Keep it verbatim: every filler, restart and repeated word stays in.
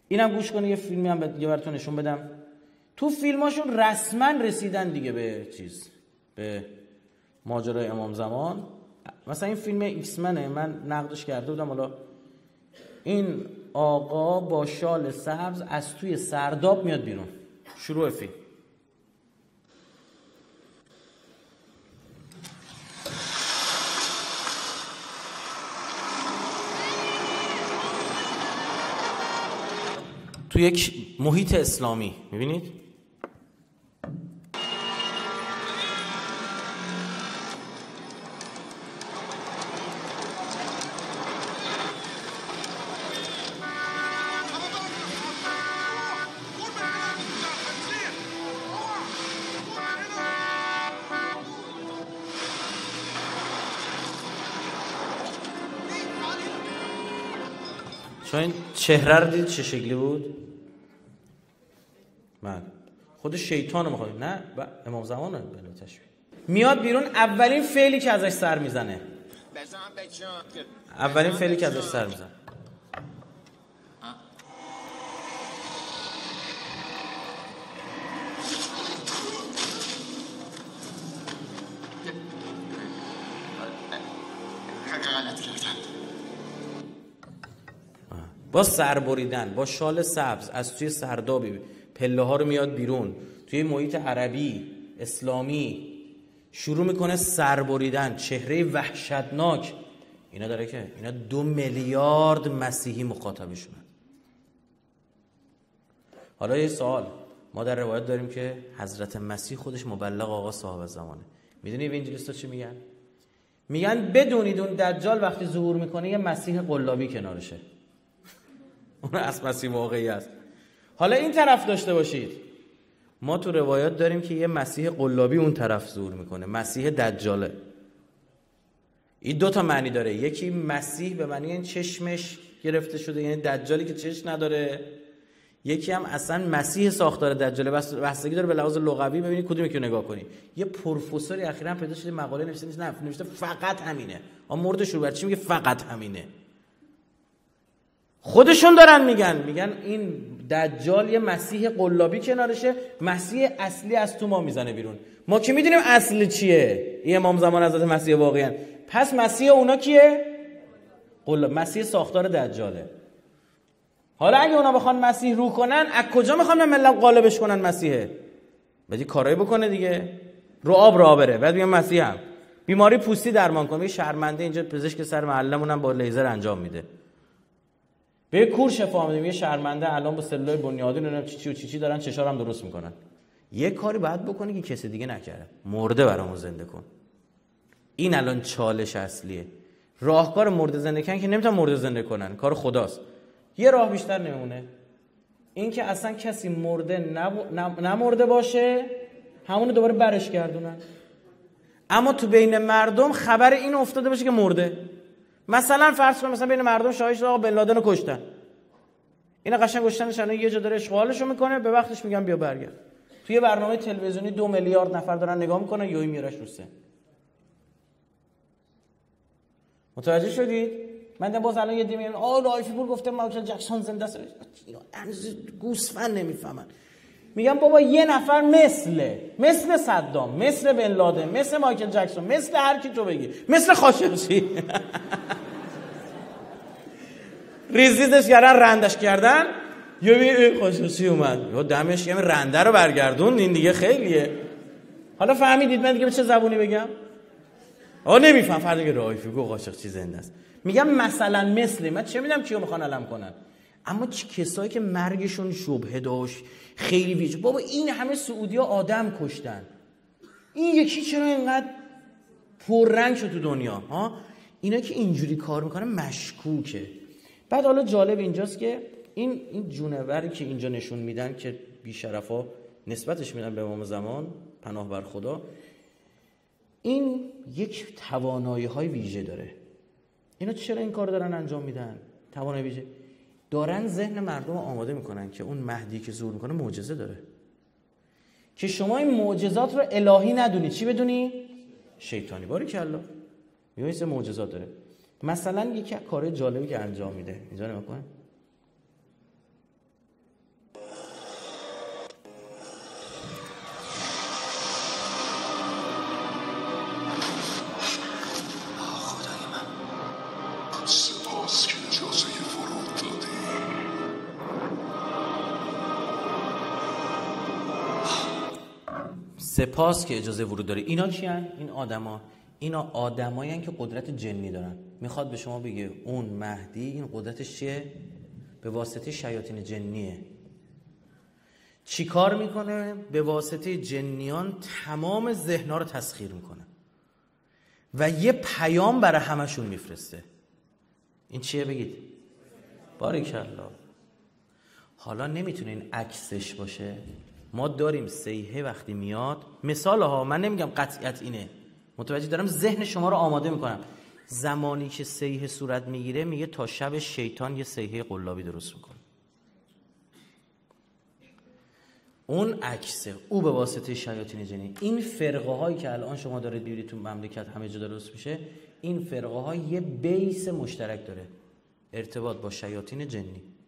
اینم گوش کنه، یه فیلمی هم دیگه براتون نشون بدم. تو فیلماشون رسما رسیدن دیگه به چیز، به ماجرای امام زمان. مثلا این فیلم ایکس منه، من نقدش کرده بودم. حالا این آقا با شال سبز از توی سرداب میاد بیرون. شروع فیلم. تو یک محیط اسلامی میبینید؟ شما این چهره رو دید چه شکلی بود؟ من خود شیطان رو میخواد، نه امام زمان رو بلا تشبیه میاد بیرون. اولین فعلی که ازش سر میزنه اولین فعلی که ازش سر میزنه با سر بریدن، با شال سبز از توی سردابی پله ها رو میاد بیرون، توی محیط عربی اسلامی شروع میکنه سر بریدن، چهره وحشتناک. اینا داره که اینا دو میلیارد مسیحی مخاطبشونن. حالا یه سوال، ما در روایت داریم که حضرت مسیح خودش مبلغ آقا صاحب زمانه. میدونی اینجلیستا چی میگن؟ میگن بدونید اون دجال وقتی ظهور میکنه یه مسیح قلابی کنارشه. اون از مسیح واقعی است. حالا این طرف داشته باشید، ما تو روایات داریم که یه مسیح قلابی اون طرف ظهور میکنه، مسیح دجاله. این دو تا معنی داره. یکی مسیح به معنی این چشمش گرفته شده، یعنی دجالی که چشم نداره. یکی هم اصلا مسیح ساختار دجاله، بس بستگی داره به لحاظ لغوی ببینید کدومی که نگاه کنی. یه پروفسوری اخیراً پیدا شده مقاله نوشته، نه نوشته فقط همینه. اما موردش رو چی میگه؟ فقط همینه. خودشون دارن میگن میگن این دجال یه مسیح قلابی کنارشه، مسیح اصلی از تو ما میزنه بیرون. ما که میدونیم اصل چیه؟ این امام زمان حضرت مسیح واقعی. پس مسیح اونا کیه؟ قلاب، مسیح ساختار دجاله. حالا اگه اونا بخوان مسیح رو کنن، از کجا میخوان ملت قالبش کنن مسیحه؟ بدی کارایی بکنه دیگه، رو آب راه بره. بعد میگن مسیح هم بیماری پوستی درمان کنه. شرمنده اینجا پزشک سر محلمون هم با لیزر انجام میده. به کور شفا میدیم. یه شرمنده الان با سلولای بنیادین اونم چی چی و چی چی دارن چشارم درست میکنن. یه کاری باید بکنی که کسی دیگه نکرده. مرده برامو زنده کن. این الان چالش اصلیه. راهکار مرده زنده کردن که نمیتونن مرده زنده کنن، کار خداست. یه راه بیشتر نمونه، این که اصلا کسی مرده نب... نمرده باشه، همونو دوباره برش گردونن. اما تو بین مردم خبر این افتاده باشه که مرده. مثلا فرض کن مثلا بین مردم شایعه شده آقا بن لادن رو کشتن. اینا قشنگ کشتنش الان یه جا داره اشغالشو میکنه، به وقتش میگن بیا برگرد. توی برنامه تلویزیونی دو میلیارد نفر دارن نگاه میکنن، یوی میارش رو سن. متوجه شدید؟ من باز الان یه دیمه آ رایفی پور گفته مایکل جکسون زنده است. هنوز گوسفند نمیفهمن. میگم بابا یه نفر مثل مثل صدام، مثل بن لادن، مثل مایکل جکسون، مثل هر کی تو بگی، مثل خاشقچی ریزیزش کردن، رندش کردن، یا ببین خاشقچی اومد، یا دمش گرم رنده رو برگردون. این دیگه خیلیه. حالا فهمیدید من دیگه به چه زبونی بگم؟ آقا نمیفهم. فردا میگه رایفی گو خاشقچی زنده است. میگم مثلا مثل من چه میدونم کیو میخوان علم کنن، اما چه کسایی که مرگشون شبهه داشت خیلی ویژه. بابا این همه سعودی‌ها آدم کشتن، این یکی چرا اینقدر پررنگ شد تو دنیا ها؟ اینا که اینجوری کار میکنن مشکوکه. بعد حالا جالب اینجاست که این این جونوری که اینجا نشون میدن که بی‌شرفا نسبتش میدن به امام زمان، پناه بر خدا، این یک توانایی‌های ویژه داره. اینا چرا این کار دارن انجام میدن؟ توانایی ویژه دارن، ذهن مردم رو آماده میکنن که اون مهدی که ظهور میکنه معجزه داره، که شما این معجزات رو الهی ندونی، چی بدونی؟ شیطانی. باریکلا. میگه این معجزات داره. مثلا یکی از کارهای جالبی که انجام میده، اینجا نگاه کن. سپاس که اجازه ورود داری. اینا کیان؟ این آدما. اینا آدمایین که قدرت جنی دارن. میخواد به شما بگه اون مهدی این قدرتش چیه؟ به واسطه شیاطین جنیه. چی کار میکنه؟ به واسطه جنیان تمام ذهن‌ها رو تسخیر میکنه و یه پیام برای همشون میفرسته. این چیه بگید؟ باریکالله. حالا نمیتونه این عکسش باشه. ما داریم صیحه وقتی میاد، مثال ها، من نمیگم قطعیت اینه، متوجه دارم ذهن شما رو آماده میکنم. زمانی که صیحه صورت میگیره میگه تا شب شیطان یه صیحه قلابی درست میکنه. اون عکسه، او به واسطه شیاطین جنی. این فرقه هایی که الان شما دارید میبینید تو مملکت همه جا درست میشه، این فرقه ها یه بیس مشترک داره، ارتباط با شیاطین جنی.